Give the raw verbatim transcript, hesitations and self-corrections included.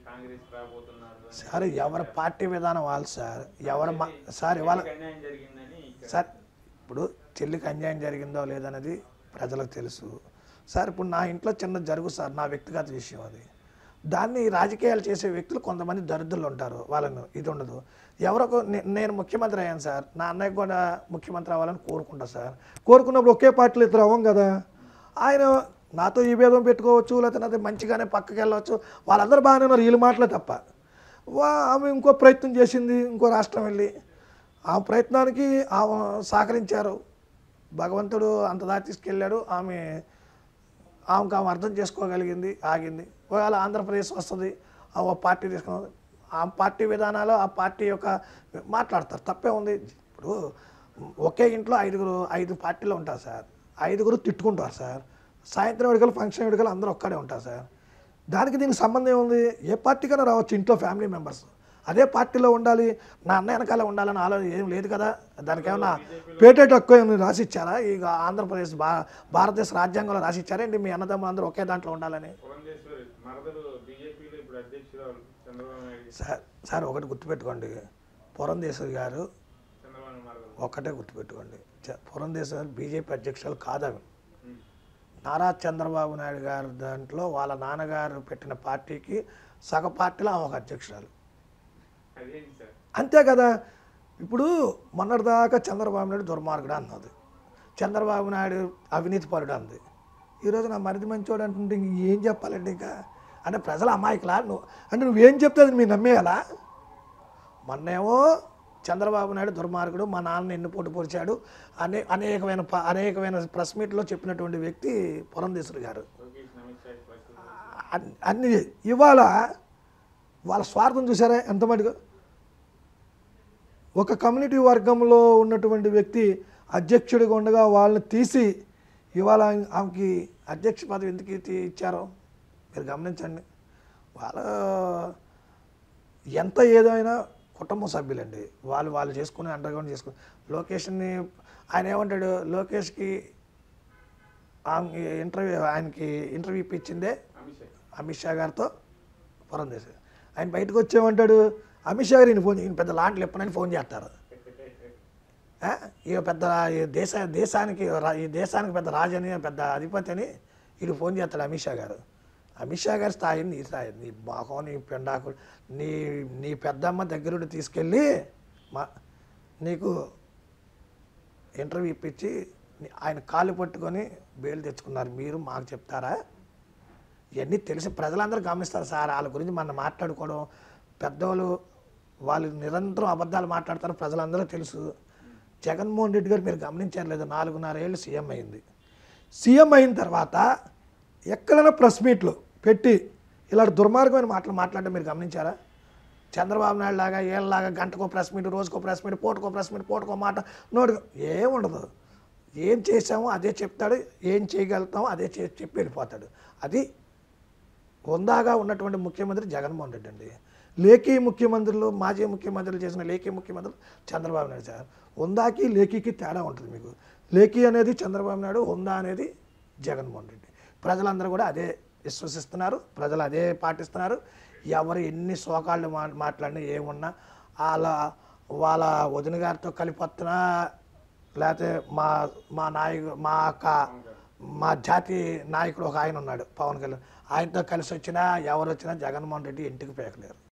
కాంగ్రెస్ రాబోతున్నారు సార్ ఎవరి పార్టీ విధానం వాళ్ళు సార్ ఎవరు సార్ ఇవాళ సార్ ఇప్పుడు చెల్లికి అన్యాయం జరిగిందో లేదనేది ప్రజలకు తెలుసు సార్. ఇప్పుడు నా ఇంట్లో చిన్న జరుగు సార్, నా వ్యక్తిగత విషయం అది. దాన్ని రాజకీయాలు చేసే వ్యక్తులు కొంతమంది దరిద్రులు ఉంటారు, వాళ్ళను ఇది ఉండదు. ఎవరొక నేను ముఖ్యమంత్రి అయ్యాను సార్, నా అన్నయ్య కూడా ముఖ్యమంత్రి అవ్వాలని కోరుకుంటా సార్. కోరుకున్నప్పుడు ఒకే పార్టీలో ఇద్దరు అవ్వం కదా. ఆయన నాతో ఈ భేదం పెట్టుకోవచ్చు, లేకపోతే నాతో మంచిగానే పక్కకి వెళ్ళవచ్చు, వాళ్ళందరూ బాగానే ఉన్నారు, వీళ్ళు మాటలే తప్ప. వా ఆమె ఇంకో ప్రయత్నం చేసింది, ఇంకో రాష్ట్రం వెళ్ళి ఆ ప్రయత్నానికి ఆమె సహకరించారు. భగవంతుడు అంత దాకా తీసుకెళ్ళాడు. ఆమె ఆమెకు ఆమె అర్థం చేసుకోగలిగింది, ఆగింది. ఒకవేళ ఆంధ్రప్రదేశ్ వస్తుంది, ఆ పార్టీ తీసుకుని ఆ పార్టీ విధానాలు ఆ పార్టీ యొక్క మాట్లాడతారు, తప్పే ఉంది. ఇప్పుడు ఒకే ఇంట్లో ఐదుగురు ఐదు పార్టీలు ఉంటారు సార్, ఐదుగురు తిట్టుకుంటారు సార్. సాయంత్రం వేడుకలు ఫంక్షన్ వేడుకలు అందరూ ఒక్కడే ఉంటారు సార్. దానికి దీనికి సంబంధం ఏముంది? ఏ పార్టీకైనా రావచ్చు, ఇంట్లో ఫ్యామిలీ మెంబర్స్ అదే పార్టీలో ఉండాలి, నా అన్న వెనకాల ఉండాలని ఆలోచన ఏం లేదు కదా. దానికి ఏమన్నా పేటెంట్ హక్కు ఏమైనా రాసిచ్చారా? ఇక ఆంధ్రప్రదేశ్ భా భారతదేశ రాజ్యాంగంలో రాసిచ్చారా అండి మీ అన్నదమ్ములు అందరూ ఒకే దాంట్లో ఉండాలని? సార్ సార్ ఒకటి గుర్తుపెట్టుకోండి, పురంధేశ్వరి గారు ఒక్కటే గుర్తుపెట్టుకోండి, పురంధేశ్వరి గారు బీజేపీ అధ్యక్షులు కాదని. నారా చంద్రబాబు నాయుడు గారు దాంట్లో వాళ్ళ నాన్నగారు పెట్టిన పార్టీకి సగ పార్టీలో ఆమె ఒక అధ్యక్షురాలు, అంతే కదా. ఇప్పుడు మొన్నటిదాకా చంద్రబాబు నాయుడు దుర్మార్గుడు అన్నది, చంద్రబాబు నాయుడు అవినీతి పరుడు అంది. ఈరోజు నా మరిది మంచోడు అంటుంటే ఇంక ఏం చెప్పాలండి? ఇంకా అంటే ప్రజల అమాయకులా నువ్వు అంటే నువ్వేం చెప్తే అది మీరు నమ్మేయాలా? మొన్నేమో చంద్రబాబు నాయుడు దుర్మార్గుడు, మా నాన్న ఎన్ని పోటు పొడిచాడు అనే అనేకమైన అనేకమైన ప్రెస్ మీట్లో చెప్పినటువంటి వ్యక్తి పురంధేశ్వరి గారు. అన్ని ఇవాళ వాళ్ళ స్వార్థం చూసారా ఎంత మటుకు? ఒక కమ్యూనిటీ వర్గంలో ఉన్నటువంటి వ్యక్తి అధ్యక్షుడిగా ఉండగా వాళ్ళని తీసి ఇవాళ ఆమెకి అధ్యక్ష పదవి ఎందుకు ఇచ్చారో మీరు గమనించండి. వాళ్ళ ఎంత ఏదైనా కుటుంబ సభ్యులండి, వాళ్ళు వాళ్ళు చేసుకుని అండర్గ్రౌండ్ చేసుకుని. లోకేష్ని ఆయన ఏమంటాడు, లోకేష్కి ఇంటర్వ్యూ ఆయనకి ఇంటర్వ్యూ ఇప్పించిందే అమిత్ షా గారితో పురంధేశ్వరి. ఆయన బయటకు వచ్చేమంటాడు, అమిత్ షా గారు ఈయన ఫోన్ ఈయన పెద్ద లాంట్లు ఎప్పుడైనా ఫోన్ చేస్తారు, ఇక పెద్ద దేశ దేశానికి ఈ దేశానికి పెద్ద రాజని పెద్ద అధిపతి అని వీడు ఫోన్ చేస్తాడు అమిత్ షా గారు. అమిత్ షా గారి స్థాయిని నీ స్థాయి, నీ బాకో నీ పెండాకు నీ నీ పెద్దమ్మ దగ్గరుండి తీసుకెళ్ళి మా నీకు ఇంటర్వ్యూ ఇప్పించి ఆయన కాళ్ళు పట్టుకొని బెయిల్ తెచ్చుకున్నారు. మీరు మాకు చెప్తారా? ఇవన్నీ తెలిసి ప్రజలందరూ గమనిస్తారు సార్. వాళ్ళ గురించి మనం మాట్లాడుకోవడం, పెద్దవాళ్ళు వాళ్ళు నిరంతరం అబద్ధాలు మాట్లాడతారు, ప్రజలందరూ తెలుసు. జగన్మోహన్ రెడ్డి గారు మీరు గమనించారు లేదు, నాలుగున్నర ఏళ్ళు సీఎం అయింది. సీఎం అయిన తర్వాత ఎక్కడైనా ప్రెస్ మీట్లు పెట్టి ఇలాంటి దుర్మార్గమైన మాటలు మాట్లాడడం మీరు గమనించారా? చంద్రబాబు నాయుడు లాగా ఏళ్ళలాగా గంటకో ప్రెస్ మీట్, రోజుకో ప్రెస్ మీట్, పూటకో ప్రెస్ మీట్, పూటకో మాట నోటి ఏముండదు. ఏం చేసామో అదే చెప్తాడు, ఏం చేయగలుగుతామో అదే చెప్పి వెళ్ళిపోతాడు. అది హుందాగా ఉన్నటువంటి ముఖ్యమంత్రి జగన్మోహన్ రెడ్డి అండి. లేఖీ ముఖ్యమంత్రులు, మాజీ ముఖ్యమంత్రులు చేసిన లేఖీ ముఖ్యమంత్రులు చంద్రబాబు నాయుడు సార్. హుందాకి లేఖీకి తేడా ఉంటుంది మీకు. లేఖీ అనేది చంద్రబాబు నాయుడు, హుందా అనేది జగన్మోహన్ రెడ్డి. ప్రజలందరూ కూడా అదే విశ్వసిస్తున్నారు, ప్రజలు అదే పాటిస్తున్నారు. ఎవరు ఎన్ని శోకాళ్ళు మా మాట్లాడినా ఏమున్నా వాళ్ళ వాళ్ళ వదిన గారితో కలిపొస్తున్నా, లేకపోతే మా మా నాయకు మా అక్క మా జాతి నాయకుడు ఒక ఆయన ఉన్నాడు పవన్ కళ్యాణ్, ఆయనతో కలిసి వచ్చినా ఎవరు వచ్చినా జగన్మోహన్ రెడ్డి ఇంటికి పేకలేరు.